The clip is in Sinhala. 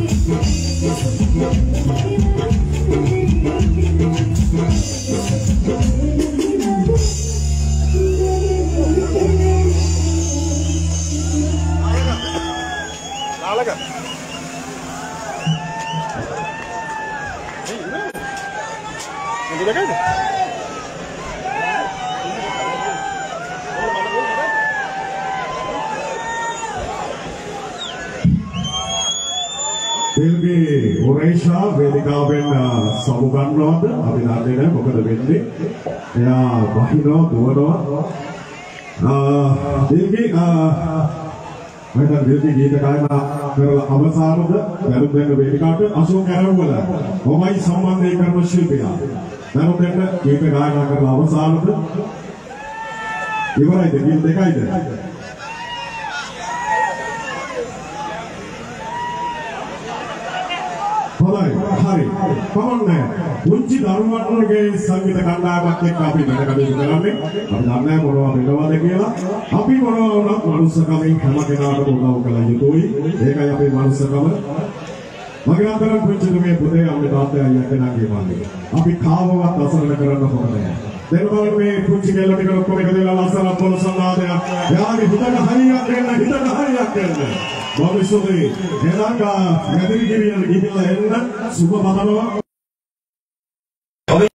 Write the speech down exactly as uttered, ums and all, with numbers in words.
Dilgi Ureisha වේදිකාවෙන් සමු ගන්නවද අපි දන්නේ නැහැ මොකද වෙන්නේ එයා වහිනවා දුවනවා dilgi මම dilgi ගීත ගායනා කරලා අවසානද දරු දෙන්න වේදිකාවට අශෝක ඇරවල කොමයි සම්බන්ධය කරන ශිල්පියා දරු දෙන්න ගීත ගායනා කරලා අවසානද ඉවරයිද ගීත දෙකයිද hari, kamu kunci daruratnya संगीत කණ්ඩායමක් එක්ක අපි වැඩ කටයුතු කරන්නේ අපි දන්නේ මොනවා වෙනවද කියලා අපි මොනවා වුණත් මනුස්සකමින් හැම කෙනාටම උදව් කළ යුතුයි ඒකයි අපේ මනුස්සකම මගේ අතරම පුංචි දුමේ පුතේ අපේ තාත්තයි අයියා කෙනා කියවන්නේ අපි කාවවත් අසරණ කරන්න හොඳ නැහැ දැන් බලන්න මේ පුංචි කෙල්ල ටික ඔක්කොම එකතු වෙලා ලස්සන පොළ සම්මාදයක් එයාගේ හිතට හරියක් දෙන්න හිතට හරියක් දෙන්න භවිෂ්‍යයේ එනංගා නැදිරි ගිරියන ගිහිල්ලා එන්න සුබ පතනවා